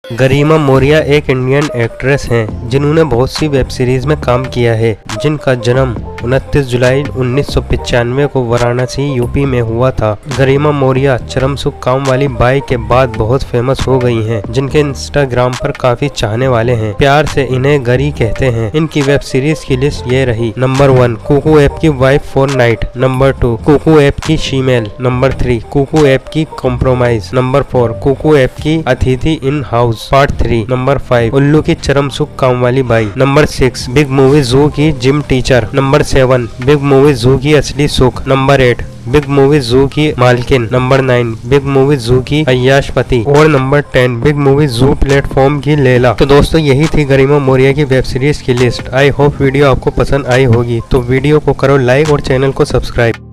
गरिमा मौर्य एक Indian actress हैं जिन्होंने बहुत सी वेब सीरीज में काम किया है, जिनका जन्म 29 जुलाई 1995 को वाराणसी यूपी में हुआ था। गरिमा मौर्य चरम सुख काम वाली बाई के बाद बहुत फेमस हो गई हैं, जिनके इंस्टाग्राम पर काफी चाहने वाले हैं। प्यार से इन्हें गरी कहते हैं। इनकी वेब सीरीज की लिस्ट ये रही। नंबर 1 कुकू ऐप की wife for night. Number 2 Kuku app की शीमेल। नंबर 3 कुकू ऐप की कॉम्प्रोमाइज। नंबर 4 कुकू ऐप की अतिथि इन हाउस पार्ट 3। नंबर 5 उल्लू की चरम सुख काम वाली by. Number 6 big movie zoo की gym teacher. Number 7 big movie zoo की असली सुख। नंबर 8 बिग मूवी जू की मालकिन। नंबर 9 बिग मूवी जू की अय्याशपति। और number 10 big movie zoo platform की लैला। तो दोस्तों यही थी गरिमा मौर्य की वेब सीरीज की लिस्ट। आई होप वीडियो आपको पसंद आई होगी, तो वीडियो को करो लाइक और चैनल को सब्सक्राइब।